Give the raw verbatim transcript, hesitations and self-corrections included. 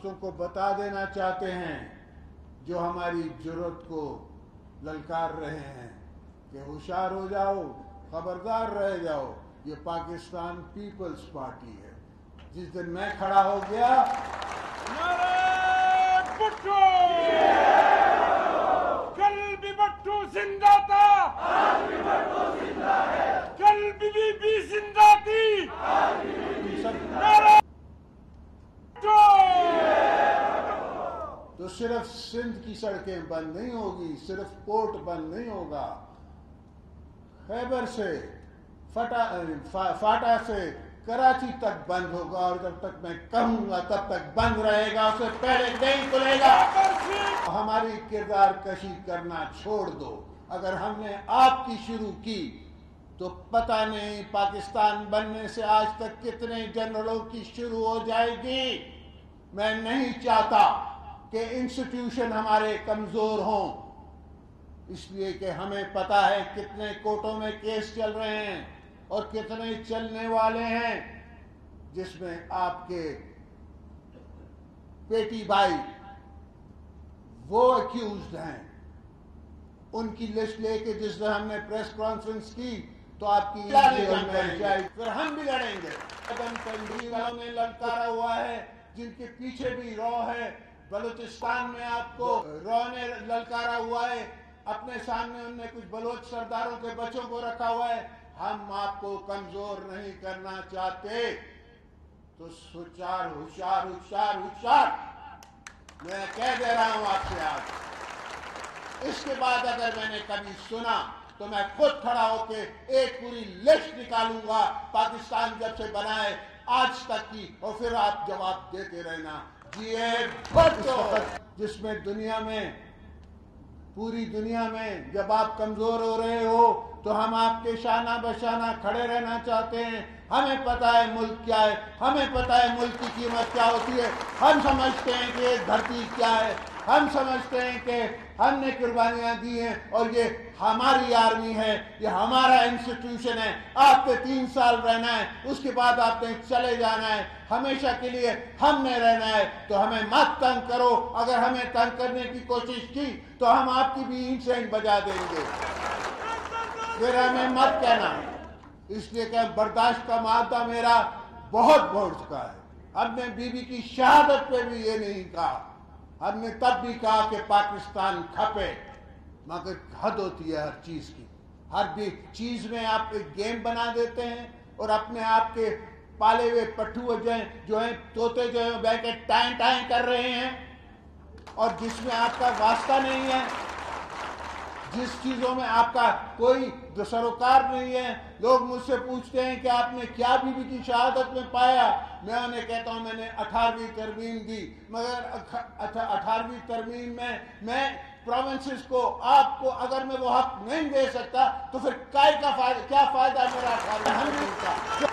دوستوں کو بتا دینا چاہتے ہیں جو ہماری جرات کو للکار رہے ہیں کہ ہوشیار ہو جاؤ، خبردار رہ جاؤ، یہ پاکستان پیپلز پارٹی ہے۔ جس دن میں کھڑا ہو گیا نعرہ بھٹو، کل بھی بھٹو زندہ تھا، آج بھی بھٹو زندہ ہے، کل بھی بی بی زندہ تھی، آج بھی نعرہ بھٹو۔ تو صرف سندھ کی سڑکیں بند نہیں ہوگی، صرف پورٹ بند نہیں ہوگا، خیبر سے فاٹا سے کراچی تک بند ہوگا، اور جب تک میں کہوں گا تب تک بند رہے گا، اسے پہلے نہیں کھلے گا۔ ہماری کردار کشی کرنا چھوڑ دو۔ اگر ہم نے آپ کی شروع کی تو پتہ نہیں پاکستان بننے سے آج تک کتنے جنرلوں کی شروع ہو جائے گی۔ میں نہیں چاہتا کہ انسٹیٹیوشن ہمارے کمزور ہوں، اس لیے کہ ہمیں پتہ ہے کتنے کورٹوں میں کیس چل رہے ہیں اور کتنے چلنے والے ہیں، جس میں آپ کے بیٹی بھائی وہ ایکیوزڈ ہیں۔ ان کی لسٹ لے کے جس دن ہم نے پریس کانفرنس کی تو آپ کی پھر ہم بھی لڑیں گے۔ تنظیموں نے للکارا ہوا ہے، جن کے پیچھے بھی رو ہے۔ بلوچستان میں آپ کو رو نے للکارا ہوا ہے، اپنے سامنے ان نے کچھ بلوچ سرداروں کے بچوں کو رکھا ہوا ہے۔ ہم آپ کو کمزور نہیں کرنا چاہتے، تو ہوشیار ہوشیار ہوشیار ہوشیار میں کہہ دے رہا ہوں آپ سے آج۔ اس کے بعد اگر میں نے کبھی سنا تو میں خود کھڑا ہو کے ایک پوری لسٹ نکالوں گا پاکستان جب سے بنا ہے آج تک کی، اور پھر آپ جواب دیتے رہنا۔ جی بھٹو، جس میں دنیا میں پوری دنیا میں جب آپ کمزور ہو رہے ہو تو ہم آپ کے شانہ بشانہ کھڑے رہنا چاہتے ہیں۔ ہمیں پتہ ہے ملک کیا ہے، ہمیں پتہ ہے ملک کی قیمت کیا ہوتی ہے، ہم سمجھتے ہیں کہ یہ دھرتی کیا ہے، ہم سمجھتے ہیں کہ ہم نے قربانیاں دی ہیں اور یہ ہماری آرمی ہے، یہ ہمارا انسٹیٹیوشن ہے۔ آپ کے تین سال رہنا ہے، اس کے بعد آپ نے چلے جانا ہے، ہمیشہ کے لیے ہم نے رہنا ہے، تو ہمیں مت تنگ کرو۔ اگر ہمیں تنگ کرنے کی کوشش کی تو ہم آپ کی بھی اینٹ سینٹ بجا دیں گے، پھر ہمیں مت کہنا۔ اس لیے کہ برداشت کا معدہ میرا بہت بڑھ چکا ہے۔ ہم نے بی بی کی شہادت پہ بھی یہ نہیں کہا، ہم نے تب بھی کہا کہ پاکستان کھپے، مگر حد ہوتی ہے ہر چیز کی۔ ہر بھی چیز میں آپ ایک گیم بنا دیتے ہیں اور اپنے آپ کے پالے ہوئے پٹھو جو ہیں طوطے جو ہیں بیٹھ کے ٹائیں ٹائیں کر رہے ہیں، اور جس میں آپ کا واسطہ نہیں ہے، جس چیزوں میں آپ کا کوئی سروکار نہیں ہے۔ لوگ مجھ سے پوچھتے ہیں کہ آپ نے کیا بی بی کی شہادت میں پایا، میں انہیں کہتا ہوں میں نے اٹھارہویں ترمیم دی، مگر اٹھارہویں ترمیم میں میں پروونسز کو آپ کو اگر میں وہ حق نہیں دے سکتا تو پھر کیا فائدہ میرا اٹھارہویں ترمیم کا۔